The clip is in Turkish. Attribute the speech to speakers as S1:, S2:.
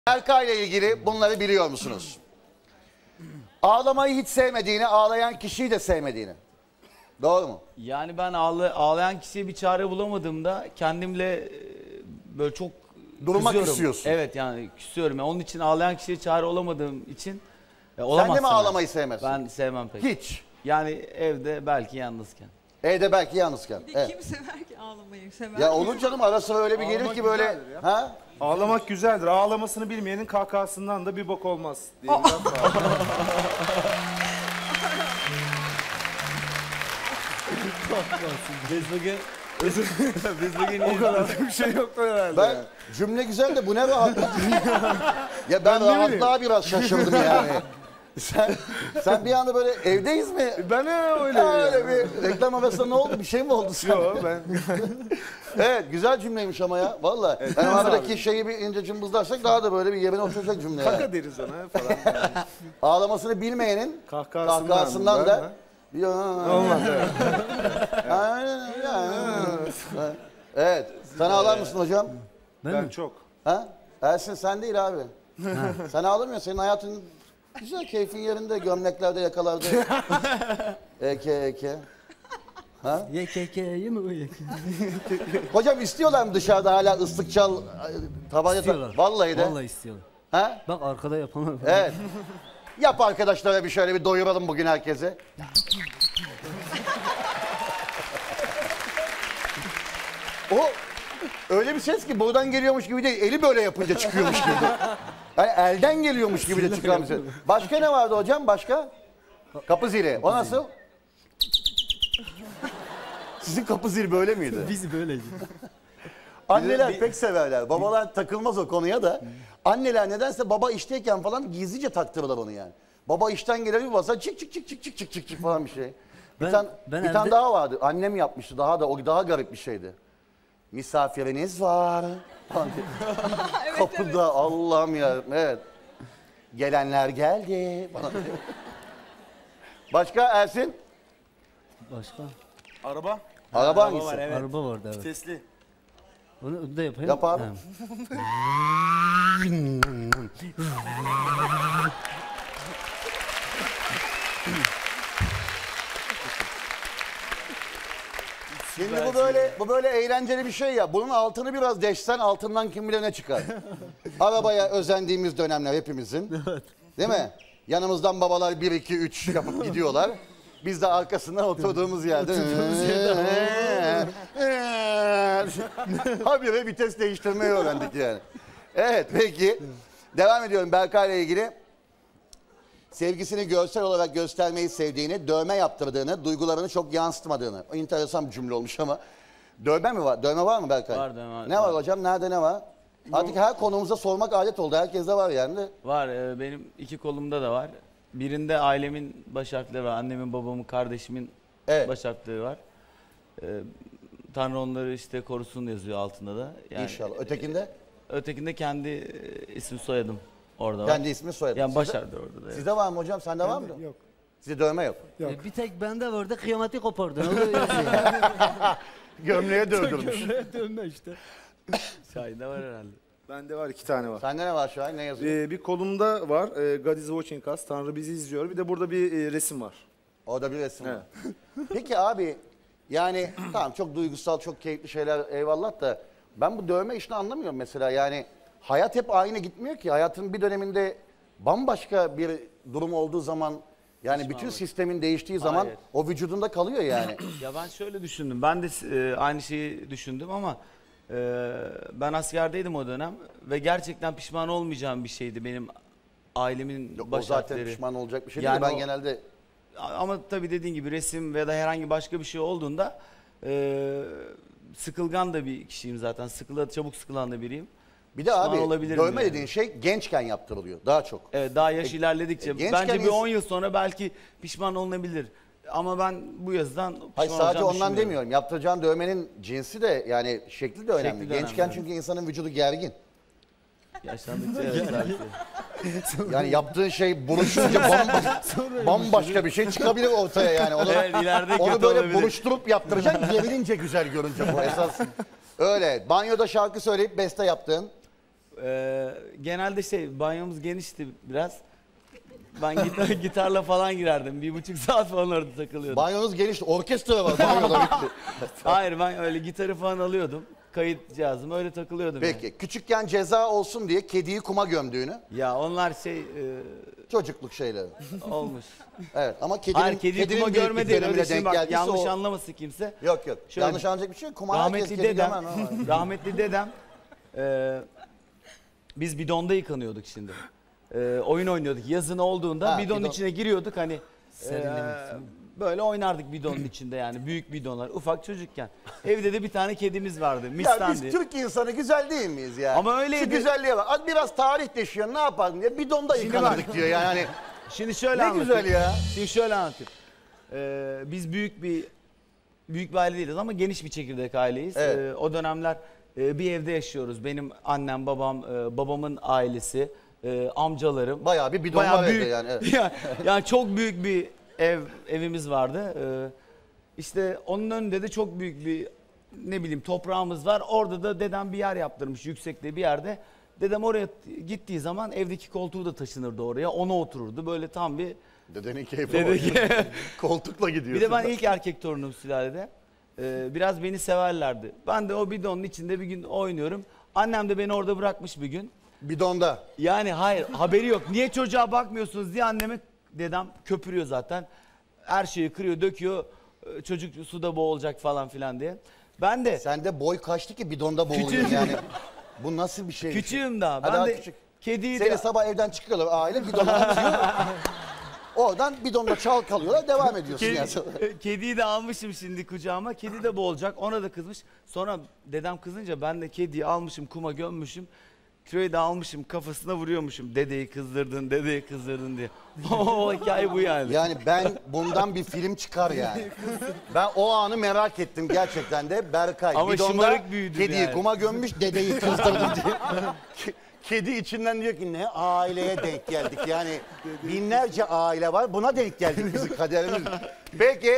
S1: Berkay ile ilgili bunları biliyor musunuz? Ağlamayı hiç sevmediğini, ağlayan kişiyi de sevmediğini. Doğru mu?
S2: Yani ben ağlayan kişiye bir çare bulamadığımda kendimle böyle çok
S1: Durmak
S2: kızıyorum.
S1: istiyorsun.
S2: Evet yani küsüyorum. Yani onun için ağlayan kişiye çare olamadığım için
S1: Sen de mi ağlamayı sevmezsin?
S2: Ben sevmem pek.
S1: Hiç.
S2: Yani evde belki yalnızken.
S1: Evde belki yalnızken.
S3: Bir de kim sever ki ağlamayı sever.
S1: Ya olur canım, ara sıra öyle bir gelir
S4: Ağlamak
S1: ki böyle.
S4: güzeldir ya.
S1: Ha?
S4: Ağlamak güzeldir. Ağlamasını bilmeyenin kahkahasından da bir bok olmaz diye bir laf var.
S2: Biz bugün
S4: O kadar da bir şey yoktu herhalde.
S1: Ben
S4: ya.
S1: cümle güzel de bu ne rahatlık. Ya ben rahatlığa biraz şaşırdım yani. Sen bir anda böyle evdeyiz mi?
S4: Ben öyle.
S1: Öyle bir reklam arasında ne oldu? Bir şey mi oldu sana?
S4: Yok ben.
S1: Evet, güzel cümleymiş ama ya. Vallahi.
S4: Evet,
S1: Yani
S4: güzel
S1: aradaki
S4: abi.
S1: şeyi bir ince cımbızlarsak daha da böyle bir yerine oturacak cümle yani.
S4: Kaka deriz ona falan.
S1: Ağlamasını bilmeyenin
S4: Kahkahasından
S1: da bir
S4: olmaz evet.
S1: Evet. Sen ağlar mısın hocam?
S4: Ben çok.
S1: Ha? Ersin sen değil abi. Sen ağlamıyorsun. Senin hayatın güzel, keyfin yerinde. Gömleklerde, yakalarda. Eke. Ha?
S5: YKK'yi mi?
S1: Hocam istiyorlar mı dışarıda hala ıslık çal, tabanca
S5: İstiyorlar.
S1: Vallahi de.
S5: Vallahi istiyorlar.
S1: Ha?
S5: Bak arkada yapamam.
S1: Evet. Yap arkadaşlara bir şöyle bir doyuralım bugün herkese. O öyle bir ses ki buradan geliyormuş gibi değil, eli böyle yapınca çıkıyormuş gibi. Yani elden geliyormuş gibi de çıkan bir ses. Başka ne vardı hocam? Başka? Kapı zili. O nasıl? Sizin kapı zili böyle miydi?
S5: Biz böyleyiz.
S1: Anneler pek severler. Babalar takılmaz o konuya da. Anneler nedense baba işteyken falan gizlice taktırırlar onu yani. Baba işten gelir bir basa çık çık falan bir şey. Bir tane daha vardı. Annem yapmıştı daha da, o daha garip bir şeydi. Misafiriniz var.
S3: Evet,
S1: Kapıda
S3: evet.
S1: Allah'ım ya. Evet. Gelenler geldi. Falan. Başka Ersin?
S5: Başka?
S4: Araba.
S1: Araba hangisi?
S2: var, evet.
S5: Araba vardı evet.
S4: Vitesli.
S5: Onu da yapayım.
S1: Yap abi.
S5: Ha.
S1: Şimdi bu böyle eğlenceli bir şey ya. Bunun altını biraz deşsen altından kim bilir ne çıkar. Arabaya özendiğimiz dönemler hepimizin. Değil mi? Yanımızdan babalar 1 2 3 yapıp gidiyorlar. Biz de arkasından oturduğumuz yerde. Habire vites değiştirmeyi öğrendik yani. Evet peki. Devam ediyorum Berkay ile ilgili. Sevgisini görsel olarak göstermeyi sevdiğini, dövme yaptırdığını, duygularını çok yansıtmadığını. O enteresan bir cümle olmuş ama. Dövme mi var? Dövme var mı Berkay?
S2: Var, dövme var.
S1: Ne var hocam? Nerede ne var? Artık her konumuza sormak adet oldu. Herkeste var yani de.
S2: Var. Benim 2 kolumda da var. Birinde ailemin baş harfleri var. Annemin, babamın, kardeşimin
S1: Evet.
S2: baş harfleri var. Tanrı onları işte korusun yazıyor altında da. Yani,
S1: İnşallah. Ötekinde?
S2: Ötekinde kendi isim soyadım orada var.
S1: Kendi ismi soyadı.
S2: Yani baş
S1: Sizde-
S2: harfleri orada da. Evet.
S1: Sizde var mı hocam? Sende var mı?
S4: Yok.
S1: Sizde dövme yok.
S5: Bir tek bende vardı kıyameti kopardın. O da yazıyor.
S1: Gömleğe dövdürmüş.
S5: Dönme işte.
S2: Şahin'de var herhalde.
S4: Bende var 2 tane var.
S1: Sende ne var şu an? Ne yazıyor?
S4: Bir kolumda var. God is watching us. Tanrı bizi izliyor. Bir de burada bir resim var.
S1: Orada bir resim var.
S4: Evet.
S1: Peki abi yani tamam çok duygusal, çok keyifli şeyler eyvallah da ben bu dövme işini anlamıyorum mesela. Yani hayat hep aynı gitmiyor ki. Hayatın bir döneminde bambaşka bir durum olduğu zaman yani bütün sistemin değiştiği zaman
S2: Hayır.
S1: o vücudunda kalıyor yani.
S2: Ya ben şöyle düşündüm. Ben de aynı şeyi düşündüm ama ben askerdeydim o dönem ve gerçekten pişman olmayacağım bir şeydi benim ailemin
S1: Yok, o
S2: baş
S1: zaten
S2: harfleri.
S1: pişman olacak bir şey
S2: Yani
S1: değil. Ben
S2: o-
S1: genelde
S2: Ama tabii dediğin gibi resim ya da herhangi başka bir şey olduğunda sıkılgan da bir kişiyim zaten. Çabuk sıkılan da biriyim.
S1: bir de
S2: pişman
S1: abi
S2: olabilirim
S1: dövme
S2: yani.
S1: dediğin şey gençken yaptırılıyor daha çok.
S2: Evet, daha yaş ilerledikçe
S1: gençken
S2: bence bir
S1: ins-
S2: 10 yıl sonra belki pişman olunabilir. Ama ben bu yazıdan pişman
S1: Hayır sadece
S2: olacağımı
S1: ondan
S2: düşünmüyorum.
S1: demiyorum. Yaptıracağın dövmenin cinsi de yani şekli de önemli.
S2: Şekli de
S1: Gençken
S2: önemli.
S1: çünkü insanın vücudu gergin.
S2: Yaşlandıkça evet belki.
S1: Yani yaptığın şey buruşunca bambaşka bir şey çıkabilir ortaya yani. Onu,
S2: Evet, ileride
S1: onu
S2: kötü
S1: böyle
S2: olabilir.
S1: buruşturup yaptıracaksın. Gerilince güzel görünce bu esas. Öyle. Banyoda şarkı söyleyip beste yaptığın.
S2: Genelde banyomuz genişti biraz. Ben gitarla falan girerdim. 1,5 saat falan orada takılıyordum.
S1: Banyonuz genişti. Orkestra var banyoda bitti.
S2: Hayır, ben öyle gitarı falan alıyordum. Kayıt cihazım, öyle takılıyordum.
S1: Peki
S2: yani.
S1: küçükken ceza olsun diye kediyi kuma gömdüğünü
S2: Ya onlar
S1: çocukluk şeyleri.
S2: olmuş.
S1: Evet ama kedinin,
S2: Hayır, kediyi kuma
S1: büyük
S2: görmedi.
S1: bir
S2: Öyle
S1: dönemine
S2: şimdi
S1: denk
S2: bak,
S1: geldiyse
S2: yanlış
S1: o...
S2: anlamasın kimse.
S1: Yok.
S2: Şöyle,
S1: Yanlış anlayacak bir şey yok. Kuma herkes
S2: Rahmetli
S1: kedi
S2: dedem,
S1: gömer, ama.
S2: rahmetli dedem, biz bidonda yıkanıyorduk şimdi. Oyun oynuyorduk. Yazın olduğunda
S1: Ha,
S2: bidonun
S1: bidon.
S2: içine giriyorduk hani.
S5: Serinlemek için.
S2: Böyle oynardık bidonun içinde yani büyük bidonlar ufak çocukken. Evde de bir tane kedimiz vardı.
S1: Ya
S2: Mistan'di.
S1: biz Türk insanı güzel değil miyiz ya?
S2: Ama öyleydi.
S1: Şu güzelliğe bak. Az biraz tarih deşiyor. Ne yapardın diye bidonda
S2: Şimdi
S1: yıkanırdık diyor yani. Hani
S2: Şimdi şöyle
S1: ne
S2: anlatayım.
S1: güzel ya.
S2: Şimdi şöyle anlatayım. Biz büyük bir aile değiliz ama geniş bir çekirdek aileyiz.
S1: Evet.
S2: O dönemler bir evde yaşıyoruz. Benim annem, babam, babamın ailesi, amcalarım.
S1: Bayağı bir bidon var evde yani. Evet.
S2: Yani çok büyük bir evimiz vardı. İşte onun önünde de çok büyük bir toprağımız var. Orada da dedem bir yer yaptırmış yüksekte bir yerde. Dedem oraya gittiği zaman evdeki koltuğu da taşınırdı oraya. Ona otururdu. Böyle tam bir
S1: Dedenin keyfi var. Koltukla gidiyorsun.
S2: Bir de ben ilk erkek torunum sülalede. Biraz beni severlerdi. Ben de o bidonun içinde bir gün oynuyorum. Annem de beni orada bırakmış bir gün.
S1: Bidonda.
S2: Yani hayır, haberi yok. Niye çocuğa bakmıyorsunuz diye annemi dedem köpürüyor zaten. Her şeyi kırıyor, döküyor. Çocuk suda boğulacak falan filan diye. Ben de
S1: Sende boy kaçtı ki bidonda boğuluyorsun
S2: Küçüğüm.
S1: yani. Bu nasıl bir şey?
S2: küçüğüm daha.
S1: Ha,
S2: Ben
S1: daha
S2: de
S1: küçük.
S2: kediyi
S1: Seni
S2: de
S1: sabah evden çıkıyorlar aile bidona atıyor. Oradan bidonda çalkalıyorlar devam ediyorsun yani.
S2: kediyi de almışım şimdi kucağıma. Kedi de boğulacak. Ona da kızmış. Sonra dedem kızınca ben de kediyi almışım, kuma gömmüşüm. Küreği de almışım, kafasına vuruyormuşum. Dedeyi kızdırdın diye. O hikaye bu yani.
S1: Yani ben bundan bir film çıkar yani. Ben o anı merak ettim gerçekten de. Berkay
S2: Ama
S1: bidonda
S2: şımarık büyüdüm
S1: kediyi
S2: yani.
S1: kuma gömmüş dedeyi kızdırdı diye. Kedi içinden diyor ki ne aileye denk geldik yani binlerce aile var buna denk geldik bizim kaderimiz. Peki.